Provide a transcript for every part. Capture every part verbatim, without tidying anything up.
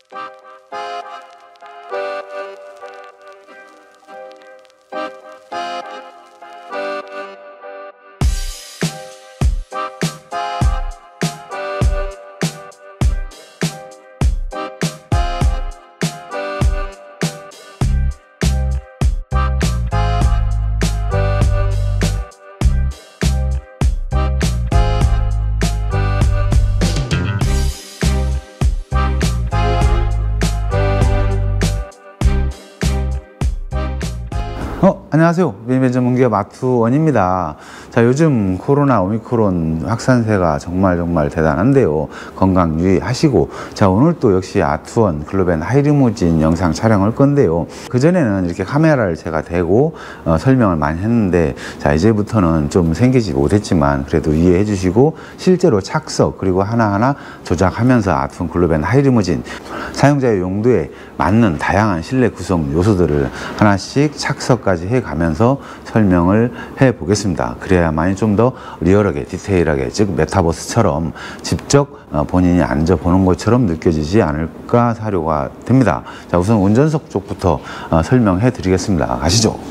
어, 안녕하세요. 미니밴 전문기업 아투원입니다. 자, 요즘 코로나 오미크론 확산세가 정말 정말 대단한데요. 건강 유의하시고, 자, 오늘 또 역시 아투원 글로벤 하이리무진 영상 촬영할 건데요. 그전에는 이렇게 카메라를 제가 대고 어, 설명을 많이 했는데, 자, 이제부터는 좀 생기지 못했지만 그래도 이해해 주시고, 실제로 착석 그리고 하나하나 조작하면서 아투원 글로벤 하이리무진 사용자의 용도에 맞는 다양한 실내 구성 요소들을 하나씩 착석까지 해가면서 설명을 해 보겠습니다. 그래야만이 좀 더 리얼하게 디테일하게, 즉 메타버스처럼 직접 본인이 앉아보는 것처럼 느껴지지 않을까 사료가 됩니다. 자, 우선 운전석 쪽부터 설명해 드리겠습니다. 가시죠.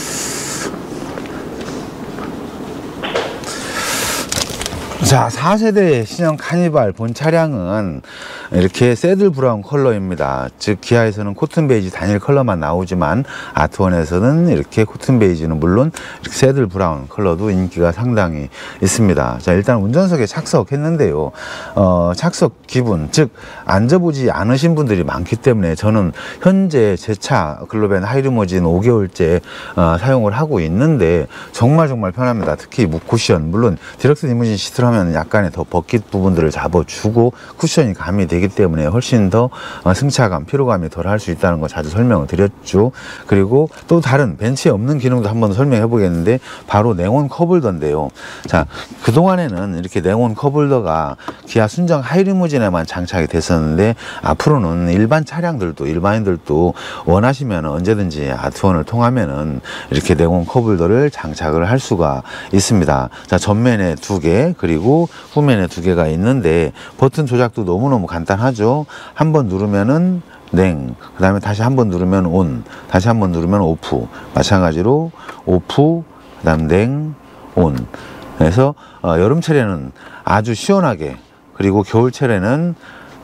자, 사 세대 신형 카니발 본 차량은 이렇게 새들 브라운 컬러입니다. 즉 기아에서는 코튼 베이지 단일 컬러만 나오지만 아투원에서는 이렇게 코튼 베이지는 물론 이렇게 새들 브라운 컬러도 인기가 상당히 있습니다. 자, 일단 운전석에 착석했는데요. 어, 착석 기분, 즉 앉아보지 않으신 분들이 많기 때문에 저는 현재 제 차 글로벤 하이리무진 오 개월째 어, 사용을 하고 있는데 정말 정말 편합니다. 특히 무쿠션, 물론 디럭스 리무진 시트를 하면 약간의 더 버킷 부분들을 잡아주고 쿠션이 가미 되기 때문에 훨씬 더 승차감, 피로감이 덜 할 수 있다는 거 자주 설명을 드렸죠. 그리고 또 다른 벤츠에 없는 기능도 한번 설명해 보겠는데, 바로 냉온 컵홀더인데요. 자, 그동안에는 이렇게 냉온 컵홀더가 기아 순정 하이리무진에만 장착이 됐었는데, 앞으로는 일반 차량들도, 일반인들도 원하시면 언제든지 아투원을 통하면은 이렇게 냉온 컵홀더를 장착을 할 수가 있습니다. 자, 전면에 두 개, 그리고 후면에 두 개가 있는데 버튼 조작도 너무너무 간단하죠. 한번 누르면은 냉, 그 다음에 다시 한번 누르면 온, 다시 한번 누르면 오프, 마찬가지로 오프, 그 다음 냉, 온. 그래서 어, 여름철에는 아주 시원하게, 그리고 겨울철에는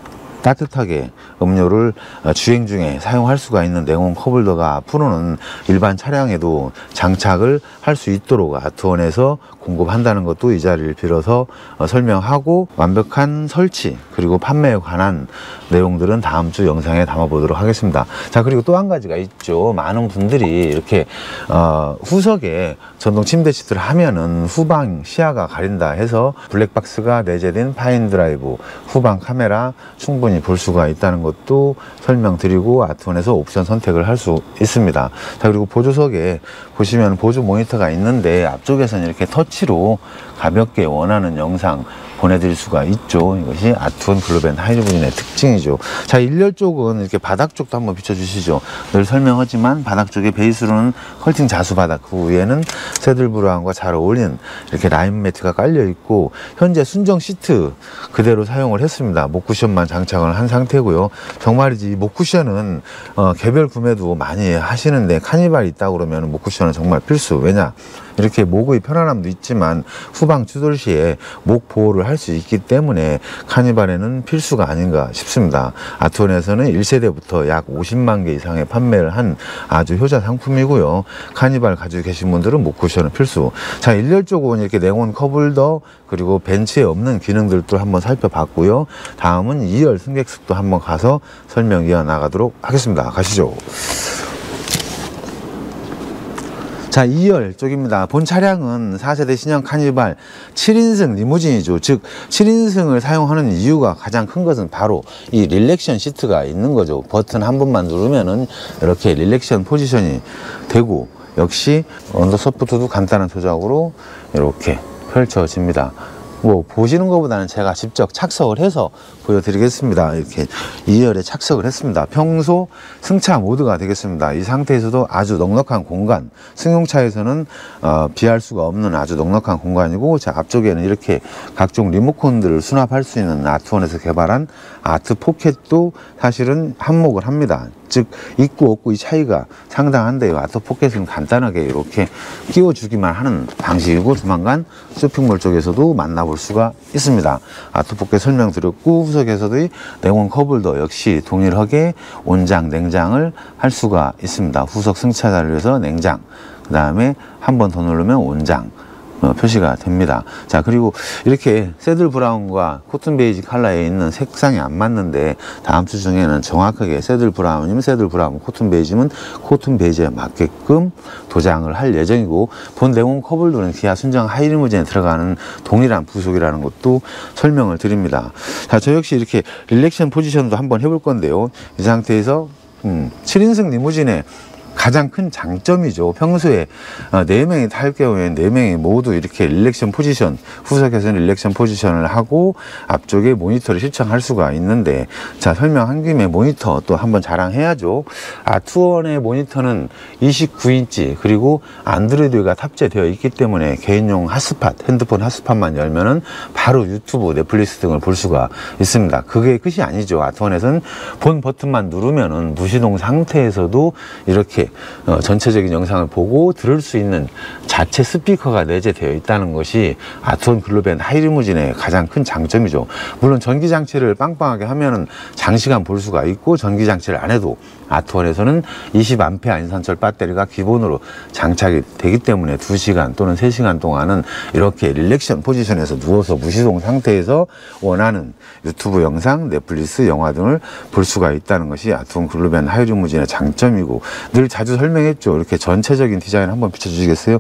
따뜻하게 음료를 주행 중에 사용할 수가 있는 냉온 컵홀더가 앞으로는 일반 차량에도 장착을 할 수 있도록 아투원에서 공급한다는 것도 이 자리를 빌어서 설명하고, 완벽한 설치 그리고 판매에 관한 내용들은 다음 주 영상에 담아 보도록 하겠습니다. 자, 그리고 또 한 가지가 있죠. 많은 분들이 이렇게 어, 후석에 전동 침대 시트를 하면은 후방 시야가 가린다 해서 블랙박스가 내재된 파인드라이브 후방 카메라 충분히 볼 수가 있다는 것도 설명드리고 아투원에서 옵션 선택을 할 수 있습니다. 자, 그리고 보조석에 보시면 보조 모니터가 있는데 앞쪽에서는 이렇게 터치로 가볍게 원하는 영상 보내드릴 수가 있죠. 이것이 아투원 글로벤 하이리무진의 특징이죠. 자, 일렬 쪽은 이렇게 바닥 쪽도 한번 비춰주시죠. 늘 설명하지만 바닥 쪽에 베이스로는 컬팅 자수 바닥, 그 위에는 새들 브라운과 잘 어울리는 이렇게 라인 매트가 깔려 있고, 현재 순정 시트 그대로 사용을 했습니다. 목쿠션만 장착을 한 상태고요. 정말이지 목쿠션은 어, 개별 구매도 많이 하시는데 카니발이 있다 그러면 목쿠션은 정말 필수. 왜냐? 이렇게 목의 편안함도 있지만 후방 추돌 시에 목 보호를 할 수 있기 때문에 카니발에는 필수가 아닌가 싶습니다. 아투원에서는 일 세대부터 약 오십만 개 이상의 판매를 한 아주 효자 상품이고요. 카니발 가지고 계신 분들은 목쿠션은 필수. 자, 일렬 쪽은 이렇게 냉온 컵홀더, 그리고 벤츠에 없는 기능들도 한번 살펴봤고요. 다음은 이열 승객석도 한번 가서 설명 이어나가도록 하겠습니다. 가시죠. 자, 이열 쪽입니다. 본 차량은 사 세대 신형 카니발 칠 인승 리무진이죠. 즉 칠 인승을 사용하는 이유가 가장 큰 것은 바로 이 릴렉션 시트가 있는 거죠. 버튼 한 번만 누르면은 이렇게 릴렉션 포지션이 되고, 역시 언더 서포트도 간단한 조작으로 이렇게 펼쳐집니다. 뭐 보시는 것보다는 제가 직접 착석을 해서 보여드리겠습니다. 이렇게 이 열에 착석을 했습니다. 평소 승차 모드가 되겠습니다. 이 상태에서도 아주 넉넉한 공간, 승용차에서는 어, 비할 수가 없는 아주 넉넉한 공간이고, 자, 앞쪽에는 이렇게 각종 리모컨들을 수납할 수 있는 아트원에서 개발한 아트 포켓도 사실은 한몫을 합니다. 즉 있고 없고 이 차이가 상당한데요. 아트 포켓은 간단하게 이렇게 끼워주기만 하는 방식이고, 조만간 쇼핑몰 쪽에서도 만나볼 수가 있습니다. 아트 포켓 설명드렸고, 후석에서도 이 냉온 컵홀더 역시 동일하게 온장, 냉장을 할 수가 있습니다. 후석 승차자를 위해서 냉장, 그 다음에 한 번 더 누르면 온장 어, 표시가 됩니다. 자, 그리고 이렇게 새들 브라운과 코튼 베이지 컬러에 있는 색상이 안 맞는데, 다음 주 중에는 정확하게 새들 브라운이면 새들 브라운, 코튼 베이지면 코튼 베이지에 맞게끔 도장을 할 예정이고, 본 냉온 컵홀더는 기아 순정 하이리무진에 들어가는 동일한 부속이라는 것도 설명을 드립니다. 자, 저 역시 이렇게 릴렉션 포지션도 한번 해볼 건데요. 이 상태에서 음, 칠 인승 리무진에 가장 큰 장점이죠. 평소에 네 명이 탈 경우에 네 명이 모두 이렇게 릴렉션 포지션, 후석에서는 릴렉션 포지션을 하고 앞쪽에 모니터를 시청할 수가 있는데, 자, 설명한 김에 모니터 또 한번 자랑해야죠. 아트원의 모니터는 이십구 인치 그리고 안드로이드가 탑재되어 있기 때문에 개인용 핫스팟, 핸드폰 핫스팟만 열면은 바로 유튜브, 넷플릭스 등을 볼 수가 있습니다. 그게 끝이 아니죠. 아트원에서는 본 버튼만 누르면은 무시동 상태에서도 이렇게 어, 전체적인 영상을 보고 들을 수 있는 자체 스피커가 내재되어 있다는 것이 아트원 글로벤 하이리무진의 가장 큰 장점이죠. 물론 전기장치를 빵빵하게 하면은 장시간 볼 수가 있고, 전기장치를 안 해도 아트원에서는 이십 암페어 인산철 배터리가 기본으로 장착이 되기 때문에 두 시간 또는 세 시간 동안은 이렇게 릴렉션 포지션에서 누워서 무시동 상태에서 원하는 유튜브 영상, 넷플릭스 영화 등을 볼 수가 있다는 것이 아트원 글로벤 하이리무진의 장점이고, 늘 자주 설명했죠. 이렇게 전체적인 디자인 한번 비춰주시겠어요?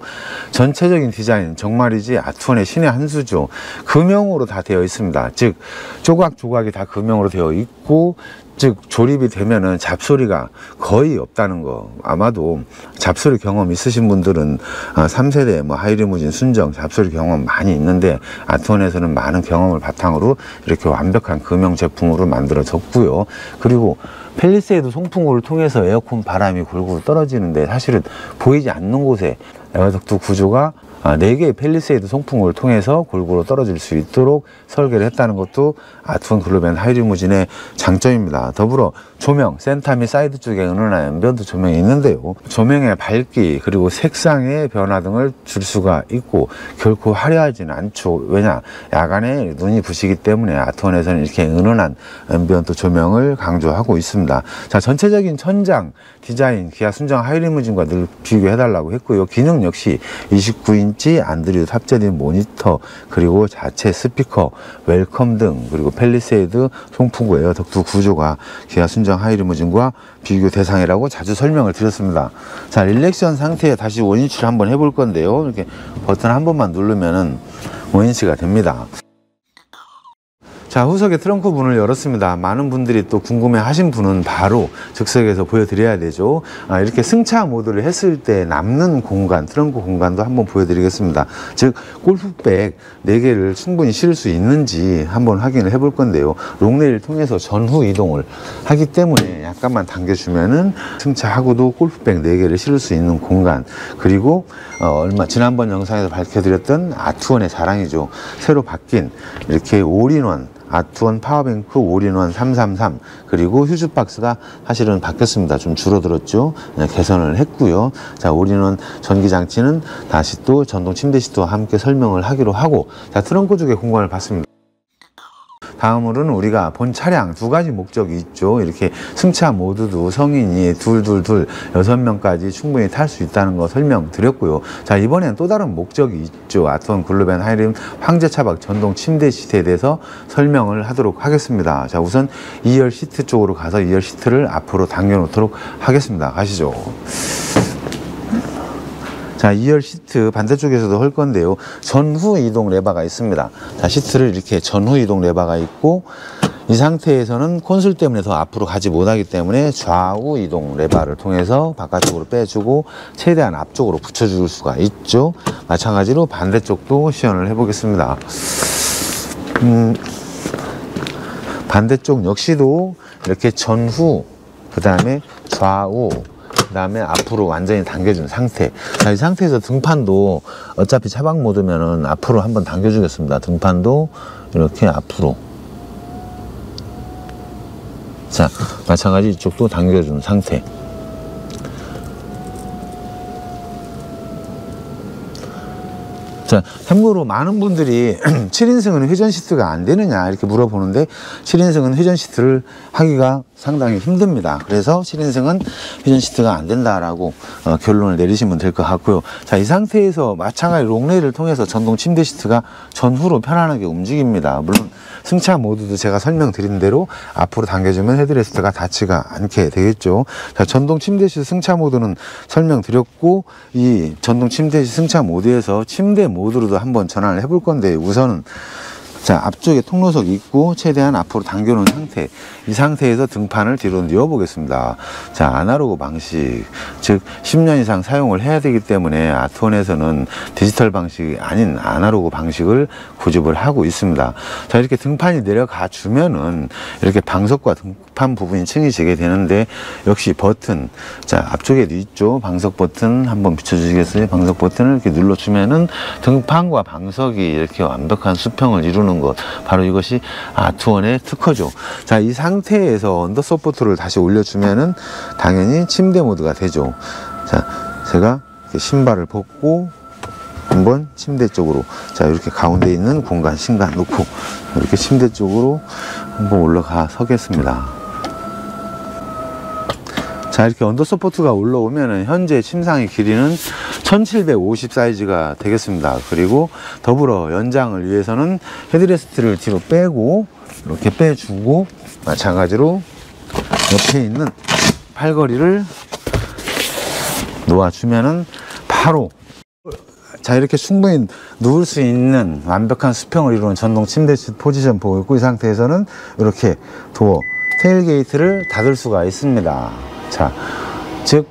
전체적인 디자인 정말이지 아트원의 신의 한 수죠. 금형으로 다 되어 있습니다. 즉 조각조각이 다 금형으로 되어 있고, 즉 조립이 되면은 잡소리가 거의 없다는 거. 아마도 잡소리 경험 있으신 분들은 삼 세대 뭐 하이리무진, 순정 잡소리 경험 많이 있는데, 아트원에서는 많은 경험을 바탕으로 이렇게 완벽한 금형 제품으로 만들어졌고요. 그리고 펠리세이드 송풍구를 통해서 에어컨 바람이 골고루 떨어지는데, 사실은 보이지 않는 곳에 에어덕트 구조가 네 개의 펠리세이드 송풍구를 통해서 골고루 떨어질 수 있도록 설계를 했다는 것도 아트원 글로벤 하이리무진의 장점입니다. 더불어 조명, 센터 및 사이드 쪽에 은은한 앰비언트 조명이 있는데요. 조명의 밝기 그리고 색상의 변화 등을 줄 수가 있고 결코 화려하지는 않죠. 왜냐? 야간에 눈이 부시기 때문에 아트원에서는 이렇게 은은한 앰비언트 조명을 강조하고 있습니다. 자, 전체적인 천장 디자인 기아 순정 하이리무진과 늘 비교해달라고 했고요. 기능 역시 이십구 인치 안드로이드 탑재된 모니터, 그리고 자체 스피커, 웰컴 등, 그리고 펠리세이드 송풍구 에어덕트 구조가 기아 순정 하이리무진과 비교 대상이라고 자주 설명을 드렸습니다. 자, 릴렉션 상태에 다시 원위치를 한번 해볼 건데요. 이렇게 버튼 한 번만 누르면은 원위치가 됩니다. 자, 후석의 트렁크 문을 열었습니다. 많은 분들이 또 궁금해 하신 분은 바로 즉석에서 보여드려야 되죠. 아, 이렇게 승차 모드를 했을 때 남는 공간, 트렁크 공간도 한번 보여드리겠습니다. 즉, 골프백 네 개를 충분히 실을 수 있는지 한번 확인을 해볼 건데요. 롱레일을 통해서 전후 이동을 하기 때문에 약간만 당겨주면은 승차하고도 골프백 네 개를 실을 수 있는 공간, 그리고 어, 얼마 지난번 영상에서 밝혀드렸던 아트원의 자랑이죠. 새로 바뀐 이렇게 올인원 아트원 파워뱅크 올인원 삼삼삼, 그리고 휴즈 박스가 사실은 바뀌었습니다. 좀 줄어들었죠. 네, 개선을 했고요. 자, 올인원 전기 장치는 다시 또 전동 침대 시트와 함께 설명을 하기로 하고, 자, 트렁크 쪽에 공간을 봤습니다. 다음으로는 우리가 본 차량 두 가지 목적이 있죠. 이렇게 승차 모드도 성인이 둘둘둘 여섯 명까지 충분히 탈 수 있다는 거 설명드렸고요. 자, 이번엔 또 다른 목적이 있죠. 아트원 글로벤 하이림 황제 차박 전동 침대 시트에 대해서 설명을 하도록 하겠습니다. 자, 우선 이 열 시트 쪽으로 가서 이 열 시트를 앞으로 당겨 놓도록 하겠습니다. 가시죠. 자, 이 열 시트 반대쪽에서도 할 건데요. 전후 이동 레버가 있습니다. 자, 시트를 이렇게 전후 이동 레버가 있고, 이 상태에서는 콘솔 때문에 더 앞으로 가지 못하기 때문에 좌우 이동 레버를 통해서 바깥쪽으로 빼주고 최대한 앞쪽으로 붙여줄 수가 있죠. 마찬가지로 반대쪽도 시연을 해보겠습니다. 음, 반대쪽 역시도 이렇게 전후, 그 다음에 좌우, 그 다음에 앞으로 완전히 당겨준 상태. 자, 이 상태에서 등판도 어차피 차박 모드면은 앞으로 한번 당겨주겠습니다. 등판도 이렇게 앞으로. 자, 마찬가지 이쪽도 당겨준 상태. 자, 참고로 많은 분들이 칠 인승은 회전 시트가 안 되느냐 이렇게 물어보는데, 칠 인승은 회전 시트를 하기가 상당히 힘듭니다. 그래서 칠 인승은 회전 시트가 안 된다라고 어, 결론을 내리시면 될 것 같고요. 자, 이 상태에서 마찬가지 롱레일을 통해서 전동 침대 시트가 전후로 편안하게 움직입니다. 물론 승차 모드도 제가 설명드린 대로 앞으로 당겨주면 헤드레스트가 닿지가 않게 되겠죠. 자, 전동 침대 시트 승차 모드는 설명드렸고, 이 전동 침대 시트 승차 모드에서 침대 모드로도 한번 전환을 해볼 건데, 우선은 자, 앞쪽에 통로석이 있고 최대한 앞으로 당겨놓은 상태, 이 상태에서 등판을 뒤로 뉘어 보겠습니다. 자, 아날로그 방식, 즉 십 년 이상 사용을 해야 되기 때문에 아트원에서는 디지털 방식이 아닌 아날로그 방식을 고집을 하고 있습니다. 자, 이렇게 등판이 내려가 주면은 이렇게 방석과 등판 부분이 층이지게 되는데, 역시 버튼, 자, 앞쪽에도 있죠. 방석 버튼 한번 비춰주시겠어요? 방석 버튼을 이렇게 눌러주면은 등판과 방석이 이렇게 완벽한 수평을 이루는 것, 바로 이것이 아트원의 특허죠. 자, 이 상태에서 언더 서포트를 다시 올려주면은 당연히 침대 모드가 되죠. 자, 제가 이렇게 신발을 벗고 한번 침대 쪽으로, 자, 이렇게 가운데 있는 공간 신간 놓고 이렇게 침대 쪽으로 한번 올라가 서겠습니다. 자, 이렇게 언더 서포트가 올라오면은 현재 침상의 길이는 천칠백오십 사이즈가 되겠습니다. 그리고 더불어 연장을 위해서는 헤드레스트를 뒤로 빼고 이렇게 빼주고, 마찬가지로 옆에 있는 팔걸이를 놓아주면은 바로, 자, 이렇게 충분히 누울 수 있는 완벽한 수평을 이루는 전동 침대 시트 포지션 보고 있고, 이 상태에서는 이렇게 도어 테일게이트를 닫을 수가 있습니다. 자, 즉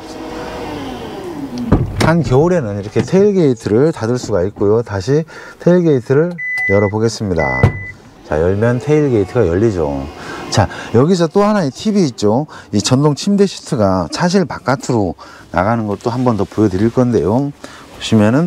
한겨울에는 이렇게 테일게이트를 닫을 수가 있고요. 다시 테일게이트를 열어보겠습니다. 자, 열면 테일게이트가 열리죠. 자, 여기서 또 하나의 팁이 있죠. 이 전동 침대 시트가 차실 바깥으로 나가는 것도 한 번 더 보여드릴 건데요. 보시면은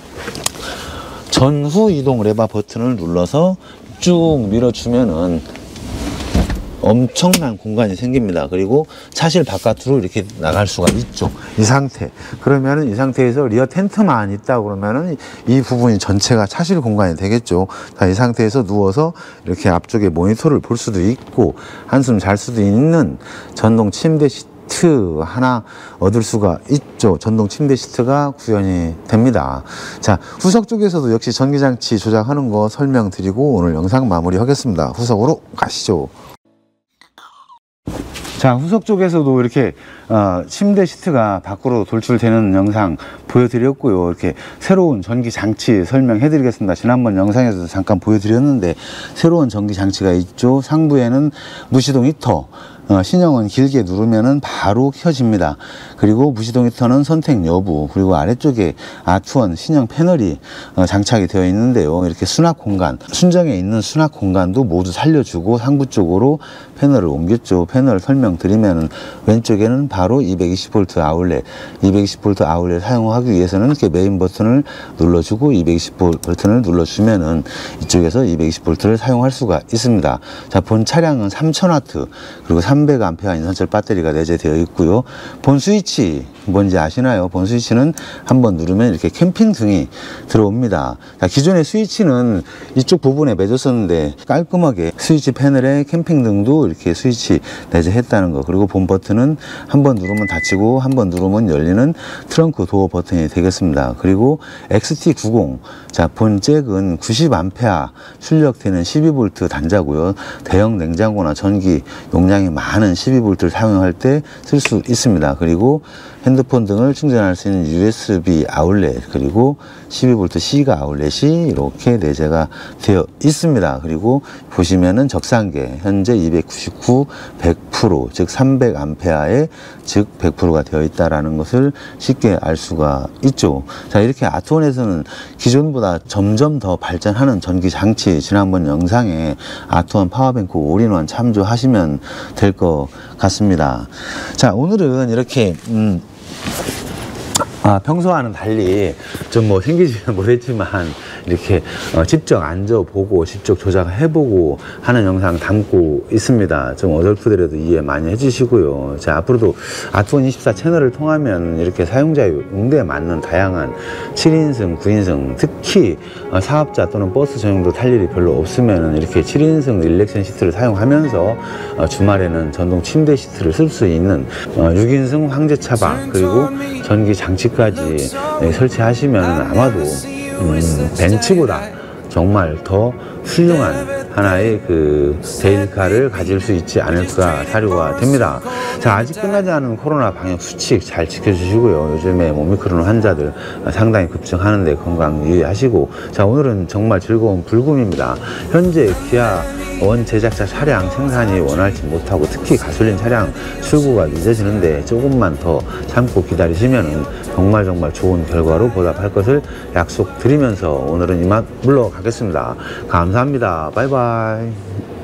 전후 이동 레바 버튼을 눌러서 쭉 밀어주면은 엄청난 공간이 생깁니다. 그리고 차실 바깥으로 이렇게 나갈 수가 있죠. 이 상태. 그러면은 이 상태에서 리어 텐트만 있다 그러면은 이 부분이 전체가 차실 공간이 되겠죠. 자, 이 상태에서 누워서 이렇게 앞쪽에 모니터를 볼 수도 있고 한숨 잘 수도 있는 전동 침대 시트 하나 얻을 수가 있죠. 전동 침대 시트가 구현이 됩니다. 자, 후석 쪽에서도 역시 전기장치 조작하는 거 설명드리고 오늘 영상 마무리 하겠습니다. 후석으로 가시죠. 자, 후석 쪽에서도 이렇게 어, 침대 시트가 밖으로 돌출되는 영상 보여드렸고요. 이렇게 새로운 전기 장치 설명해 드리겠습니다. 지난번 영상에서도 잠깐 보여드렸는데 새로운 전기 장치가 있죠. 상부에는 무시동 히터, 어, 신형은 길게 누르면은 바로 켜집니다. 그리고 무시동 히터는 선택 여부, 그리고 아래쪽에 아트원 신형 패널이 어, 장착이 되어 있는데요. 이렇게 수납 공간, 순정에 있는 수납 공간도 모두 살려주고 상부 쪽으로 패널을 옮겼죠. 패널 설명드리면은 왼쪽에는 바로 이백이십 볼트 아울렛, 이백이십 볼트 아울렛 사용하기 위해서는 이렇게 메인 버튼을 눌러주고 이백이십 볼트 버튼을 눌러주면은 이쪽에서 이백이십 볼트를 사용할 수가 있습니다. 자, 본 차량은 삼천 와트 그리고 삼백 암페어 인산철 배터리가 내재되어 있고요. 본 스위치 뭔지 아시나요? 본 스위치는 한번 누르면 이렇게 캠핑 등이 들어옵니다. 자, 기존의 스위치는 이쪽 부분에 맺었었는데 깔끔하게 스위치 패널에 캠핑 등도 이렇게 스위치 내재했다는 거. 그리고 본 버튼은 한번 누르면 닫히고 한번 누르면 열리는 트렁크 도어 버튼이 되겠습니다. 그리고 엑스티 구십, 자, 본 잭은 구십 암페어 출력되는 십이 볼트 단자고요. 대형 냉장고나 전기 용량이 많은 많은 십이 볼트를 사용할 때 쓸 수 있습니다. 그리고 핸드폰 등을 충전할 수 있는 유에스비 아울렛, 그리고 십이 볼트 C가 아울렛이 이렇게 내재가 되어 있습니다. 그리고 보시면은 적상계 현재 이백구십구, 백 퍼센트, 즉 삼백 암페어에 즉 백 퍼센트가 되어 있다라는 것을 쉽게 알 수가 있죠. 자, 이렇게 아트원에서는 기존보다 점점 더 발전하는 전기 장치, 지난번 영상에 아트원 파워뱅크 올인원 참조하시면 될 것 같습니다. 자, 오늘은 이렇게 음 아, 평소와는 달리 좀 뭐 생기지는 못했지만 이렇게 어, 직접 앉아보고 직접 조작해보고 하는 영상 담고 있습니다. 좀 어설프더라도 이해 많이 해주시고요. 자, 앞으로도 아트원 이십사 채널을 통하면 이렇게 사용자의 응대에 맞는 다양한 칠 인승, 구 인승, 특히 어, 사업자 또는 버스 전용도 탈 일이 별로 없으면 이렇게 칠 인승 일렉션 시트를 사용하면서 어, 주말에는 전동 침대 시트를 쓸 수 있는 어, 육 인승 황제 차박, 그리고 전기 장치까지 네, 설치하시면 아마도 음, 벤츠보다 정말 더 훌륭한 하나의 그 데일카를 가질 수 있지 않을까 사료가 됩니다. 자, 아직 끝나지 않은 코로나 방역 수칙 잘 지켜주시고요. 요즘에 오미크론 환자들 상당히 급증하는데 건강 유의하시고, 자, 오늘은 정말 즐거운 불금입니다. 현재 기아 원 제작자 차량 생산이 원활치 못하고 특히 가솔린 차량 출고가 늦어지는데 조금만 더 참고 기다리시면 정말 정말 좋은 결과로 보답할 것을 약속드리면서 오늘은 이만 물러가겠습니다. 감사합니다. 바이바이.